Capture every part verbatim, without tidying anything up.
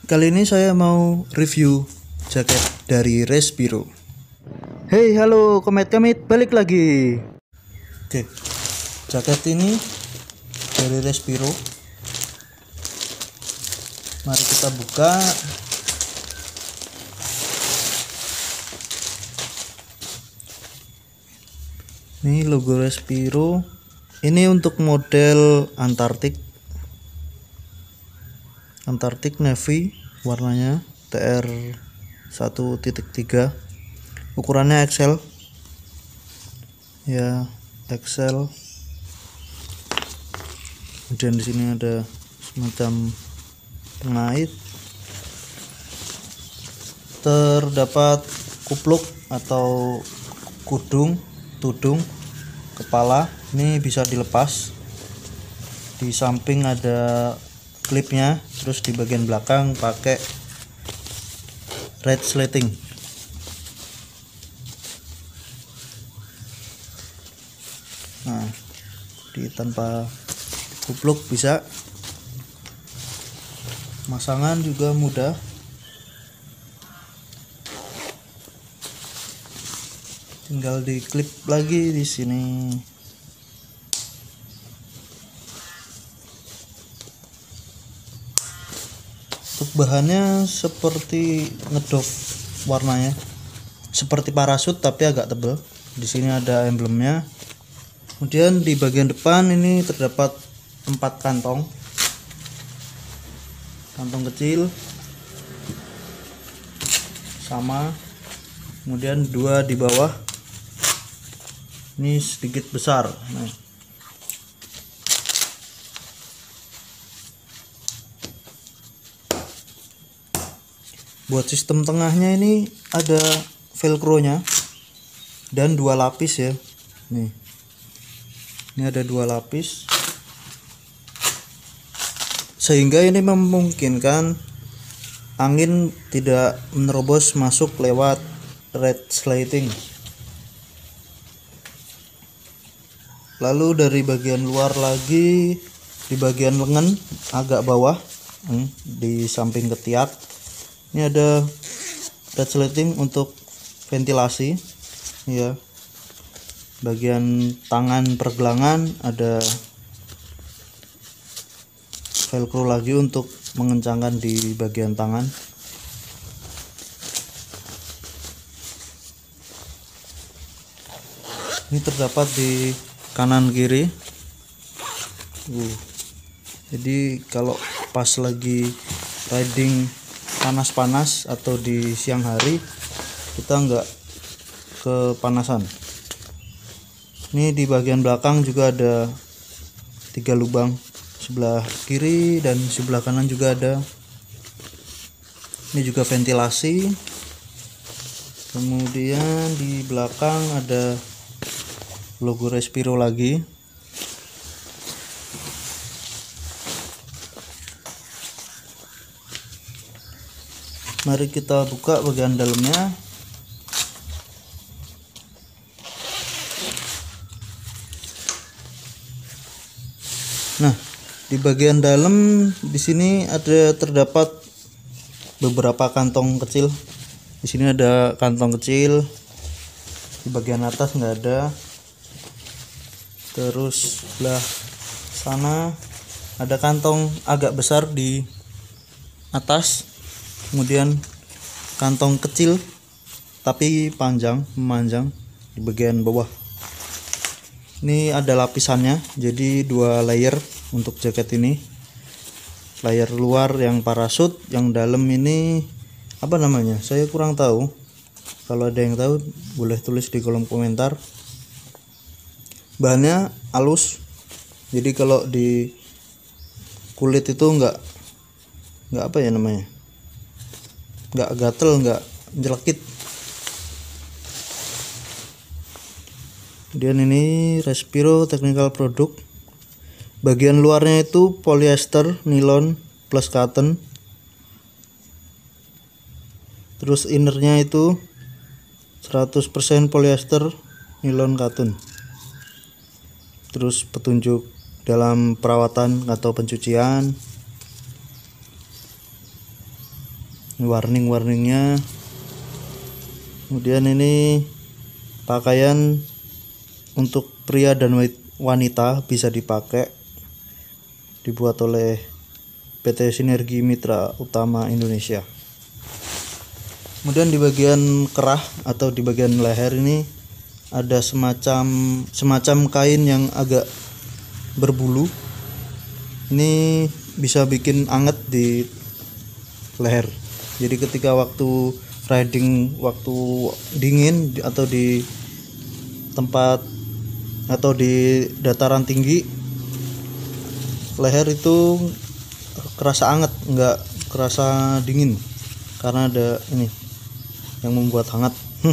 Kali ini saya mau review jaket dari Respiro. Hey, halo komit-komit, balik lagi. Oke, jaket ini dari Respiro. Mari kita buka. Ini logo Respiro. Ini untuk model Antartik. Antartik Navy, warnanya T R satu titik tiga, ukurannya X L ya, X L. Kemudian di sini ada semacam pengait, terdapat kupluk atau kudung, tudung, kepala. Ini bisa dilepas. Di samping ada klipnya, terus di bagian belakang pakai red slating. Nah, di tanpa kupluk bisa. Masangan juga mudah. Tinggal diklip lagi di sini. Untuk bahannya seperti ngedov warnanya, seperti parasut tapi agak tebal. Di sini ada emblemnya. Kemudian di bagian depan ini terdapat empat kantong, kantong kecil sama, kemudian dua di bawah. Ini sedikit besar. Nah, buat sistem tengahnya ini ada velcro-nya dan dua lapis ya. Nih, ini ada dua lapis, sehingga ini memungkinkan angin tidak menerobos masuk lewat red slating. Lalu dari bagian luar lagi, di bagian lengan agak bawah, di samping ketiak, ini ada red slating untuk ventilasi ya. Bagian tangan pergelangan ada velcro lagi untuk mengencangkan di bagian tangan. Ini terdapat di kanan kiri. Uh, jadi kalau pas lagi riding panas-panas atau di siang hari, kita enggak kepanasan. Ini di bagian belakang juga ada tiga lubang, sebelah kiri dan sebelah kanan juga ada. Ini juga ventilasi. Kemudian di belakang ada logo Respiro lagi. Mari kita buka bagian dalamnya. Nah, di bagian dalam di sini ada terdapat beberapa kantong kecil. Di sini ada kantong kecil. Di bagian atas nggak ada. Terus sebelah sana ada kantong agak besar di atas. Kemudian kantong kecil tapi panjang, memanjang di bagian bawah. Ini ada lapisannya, jadi dua layer untuk jaket ini. Layer luar yang parasut, yang dalam ini apa namanya? Saya kurang tahu. Kalau ada yang tahu boleh tulis di kolom komentar. Bahannya halus, jadi kalau di kulit itu enggak enggak apa ya namanya? Nggak gatel, nggak jelekit. Kemudian ini Respiro Technical Product. Bagian luarnya itu polyester, nilon plus cotton. Terus innernya itu seratus persen polyester, nilon, cotton. Terus petunjuk dalam perawatan atau pencucian. warning-warningnya. Kemudian ini pakaian untuk pria dan wanita bisa dipakai, dibuat oleh P T Sinergi Mitra Utama Indonesia. Kemudian di bagian kerah atau di bagian leher ini ada semacam semacam kain yang agak berbulu. Ini bisa bikin anget di leher. Jadi ketika waktu riding, waktu dingin atau di tempat atau di dataran tinggi, leher itu kerasa anget, nggak kerasa dingin karena ada ini yang membuat hangat.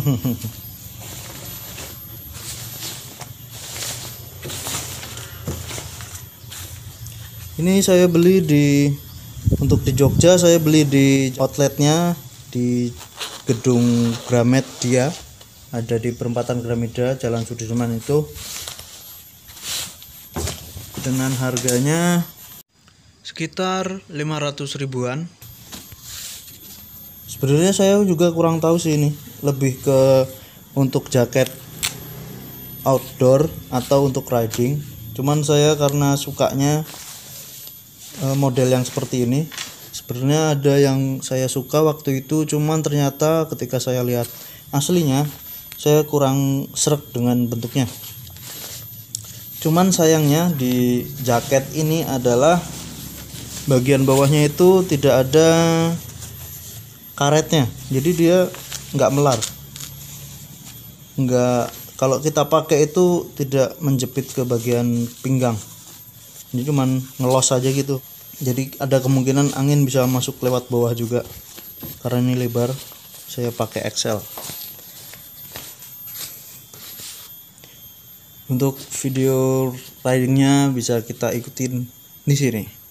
Ini saya beli di untuk di Jogja, saya beli di outletnya di gedung Gramedia, ada di perempatan Gramedia Jalan Sudirman itu, dengan harganya sekitar lima ratus ribuan. Sebenarnya saya juga kurang tahu sih, ini lebih ke untuk jaket outdoor atau untuk riding. Cuman saya karena sukanya model yang seperti ini. Sebenarnya ada yang saya suka waktu itu, cuman ternyata ketika saya lihat aslinya saya kurang sreg dengan bentuknya. Cuman sayangnya di jaket ini adalah bagian bawahnya itu tidak ada karetnya, jadi dia nggak melar, nggak, kalau kita pakai itu tidak menjepit ke bagian pinggang, ini cuman ngelos aja gitu. Jadi ada kemungkinan angin bisa masuk lewat bawah juga, karena ini lebar, saya pakai X L. Untuk video ridingnya bisa kita ikutin di sini.